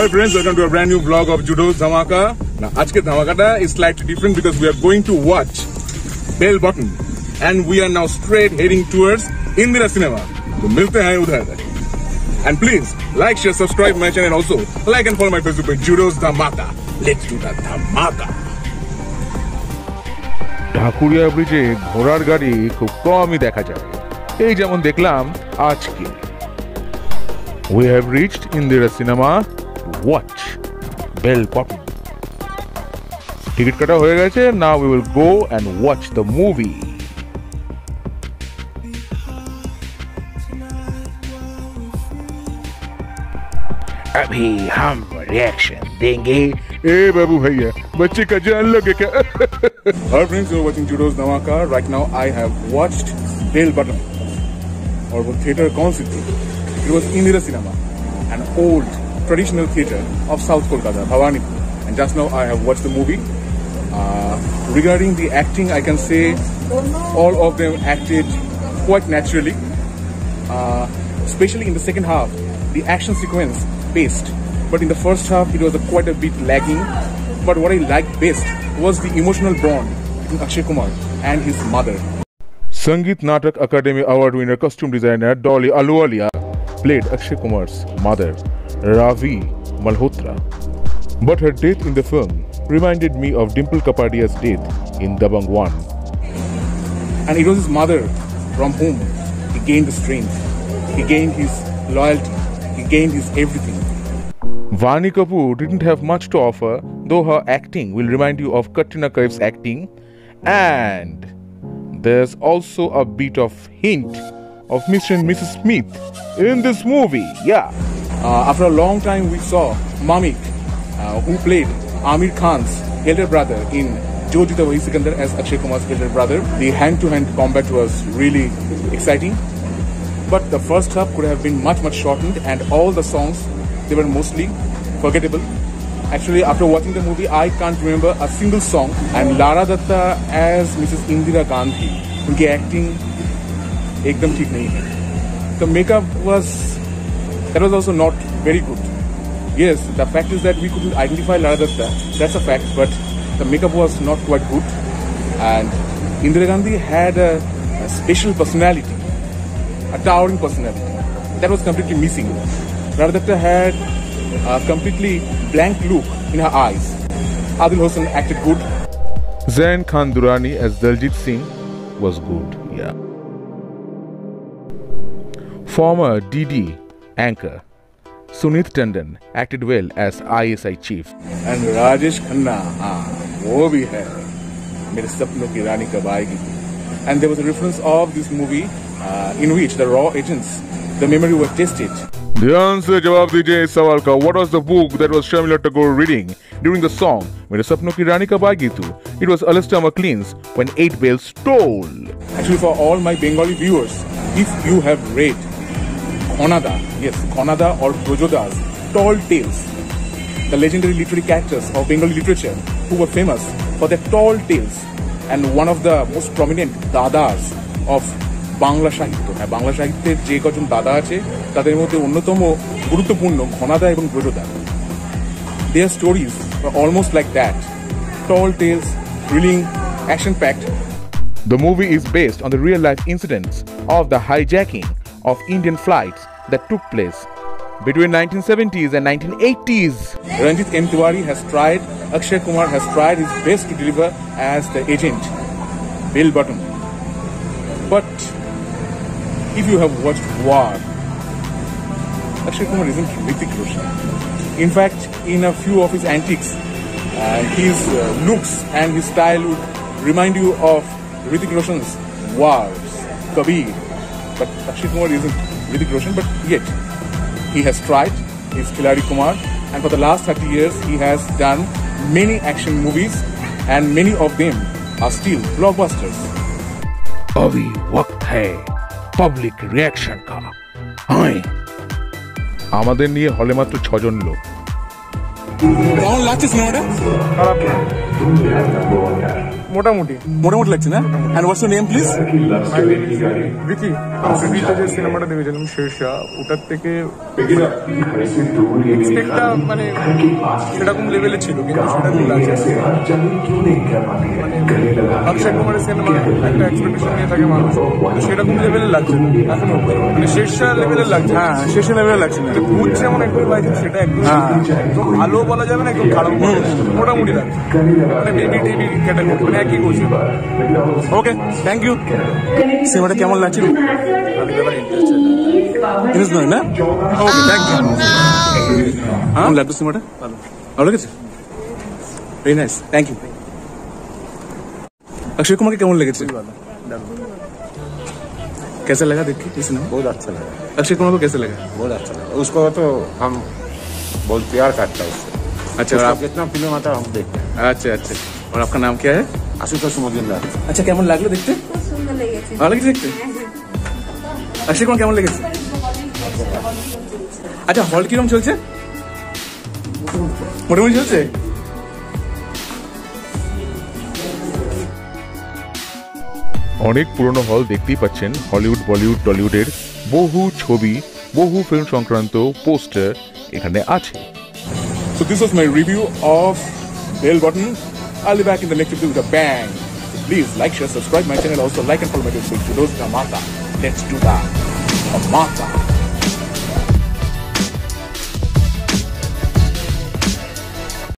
Hi friends, welcome to a brand new vlog of Judo's Dhamaka. Now, आज के धमाका is slightly different because we are going to watch Bell Bottom, and we are now straight heading towards Indira Cinema. तो मिलते हैं उधर. And please like, share, subscribe my channel also. Like and follow my Facebook page Judo's Dhamaka. Let's do the Dhamaka. Dhakuria ব্রিজে ঘোড়ার গাড়ি খুব কমই দেখা যায়, এই যেমন দেখলাম আজকে। We have reached Indira Cinema to watch Bell Bottom. Ticket কাটা হয়ে গেছে, now we will go and watch the movie. अभी हम रिएक्शन देंगे। ए बाबू भैया, बच्चे का जान लगे क्या? Hi friends, you are watching Judo's Dhamaka. Right now I have watched Bell Bottom. और वो theater कौन सी थी? It was Indira Cinema, an old traditional theater of South Kolkata, Bhawanipur. And just now I have watched the movie. Regarding the acting, I can say all of them acted quite naturally. Especially in the second half, the action sequence paced, but in the first half it was quite a bit lagging. But what I liked best was the emotional bond between Akshay Kumar and his mother. Sangeet Natak Academy Award winner costume designer Dolly Ahluwalia played Akshay Kumar's mother, Ravi Malhotra. But her death in the film reminded me of Dimple Kapadia's death in Dabangg 1. And it was his mother from whom he gained the strength, he gained his loyalty, he gained his everything. Vaani Kapoor didn't have much to offer, though her acting will remind you of Katrina Kaif's acting, and there's also a bit of hint of Mr. and Mrs. Smith in this movie. Yeah. After a long time we saw Mamik, who played Amir Khan's elder brother in Jo Jita Wahi Sikandar as Akshay Kumar's elder brother. The hand-to-hand combat was really exciting. But the first half could have been much shortened, and all the songs, they were mostly forgettable. Actually, after watching the movie, I can't remember a single song. And Lara Datta as Mrs. Indira Gandhi, उनकी acting एकदम ठीक नहीं है. The makeup was also not very good. Yes, the fact is that we couldn't identify Lara Datta. That's a fact, but the makeup was not quite good. And Indira Gandhi had a special personality, a towering personality that was completely missing. Lara Datta had a completely blank look in her eyes. Adil Hossain acted good. Zain Khan Durrani as Daljit Singh was good, yeah. Former DD anchor Sunit Tandon acted well as ISI chief. And Rajesh Khanna, वो भी है मेरे सपनों की रानी कब आएगी. And there was a reference of this movie in which the raw agents, the memory were tested. ध्यान से जवाब दीजिए इस सवाल का. What was the book that was Sharmila Tagore reading during the song मेरे सपनों की रानी कब आएगी तू? It was Alistair MacLean's When Eight Bells Toll. Actually, for all my Bengali viewers, if you have read Khonada, yes, Khonada or Brojoda's Tall Tales, the legendary literary characters of Bengali literature who were famous for their tall tales, and one of the most prominent dadas of Bangla সাহিত্য, হ্যাঁ বাংলা সাহিত্যের যে কজন দাদা আছে তাদের মধ্যে অন্যতম গুরুত্বপূর্ণ ঘনাদা এবং Brajada. Their stories were almost like that. Tall tales, thrilling, action-packed. The movie is based on the real-life incidents of the hijacking of Indian flights that took place between 1970s and 1980s. Ranjit M. Tiwari has tried, Akshay Kumar has tried his best to deliver as the agent, Bell Bottom. But if you have watched War, Akshay Kumar isn't Hrithik Roshan. In fact, in a few of his antics, his looks and his style would remind you of Hrithik Roshan's Wars, Kabir. But Akshay Kumar isn't Hrithik Roshan, but yet he has tried. He's Khiladi Kumar, and for the last 30 years he has done many action movies, and many of them are still blockbusters. अभी वक्त है public reaction का. High, আমাদের নিয়ে হলে মাত্র 6 জন লোক. কেমন লাগছে সিনেমাটা? খারাপ না, মোটামুটি লাগছে না? And what's your name please? Vicky. ওটিটিতে যে সিনেমাটা দেখেছিলাম শেরশাহ, ওটার থেকে এক্সপেক্টটা মানে সেরকম লেভেলে ছিল, কিন্তু সেরকম লাগছে অক্ষয় কুমারের সিনেমা একটা এক্সপেকটেশন নিয়ে থাকে মানুষ, সেরকম লেভেলে লাগছে এখনো, মানে শেরশাহ লেভেলের লাগছে। হ্যাঁ শেরশাহ লেভেলে লাগছে না, ভূত যেমন একদম লাগছে সেটা একদম ভালো বলা যাবে না, একদম খারাপ মোটামুটি লাগছে, মানে বেবি টিভি ক্যাটাগরি, মানে একই করছে। Okay thank you. সিনেমাটা কেমন লাগছে? ইন্টারেস্ট নয় না? Okay thank you. হ্যাঁ লাগতো সিনেমাটা? ভালো লেগেছে, very nice, thank you. Akshay Kumar के कैमन लगे? कैसा लगा देख के ये सिनेमा? बहुत अच्छा लगा। अक्षय कुमार को कैसे लगा? बहुत अच्छा लगा। उसको तो हम बहुत प्यार करता है उससे। अच्छा, और आप कितना फिल्म आता है हम देखते हैं। अच्छा अच्छा, और आपका नाम क्या है? आशुतोष मजुमदार। अच्छा, कैमन लागलो देखते? সুন্দর লেগেছে। ভালো লেগেছে দেখতে? अक्षय कुमार কেমন লেগেছে? আচ্ছা, হল কিরকম চলছে? মোটামুটি চলছে? অনেক পুরনো হল দেখতেই পাচ্ছেন। হলিউড, বলিউড, টলিউডের বহু ছবি, বহু ফিল্ম সংক্রান্ত পোস্টার এখানে আছে। So this was my review of Bell Button. I'll be back in the next video with a bang. So please like, share, subscribe my channel. Also like and follow my Facebook. Let's do that. Amata.